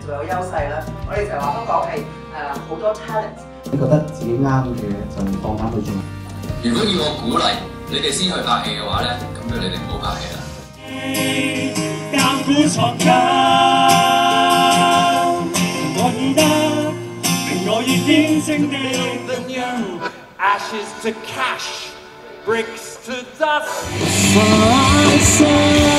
就有優勢啦。我哋成日話香港係好多 talent。 你覺得自己啱嘅就放膽去做。 如果要我鼓勵你哋先去拍戲嘅話咧，咁不如你哋唔好拍戲啦。鑑古藏今，我記得令我已見證的 the new ashes to cash, bricks to dust.